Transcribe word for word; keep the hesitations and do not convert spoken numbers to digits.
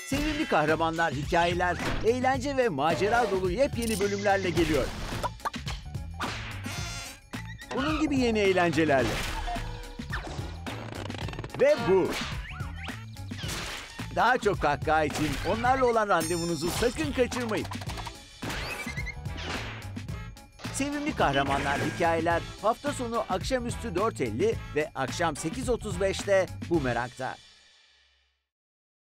Sevimli kahramanlar, hikayeler, eğlence ve macera dolu yepyeni bölümlerle geliyor. Bunun gibi yeni eğlencelerle. Ve bu. Daha çok kahkaha için onlarla olan randevunuzu sakın kaçırmayın. Sevimli kahramanlar, hikayeler hafta sonu akşamüstü dört elli ve akşam sekiz otuz beşte Boomerang'da.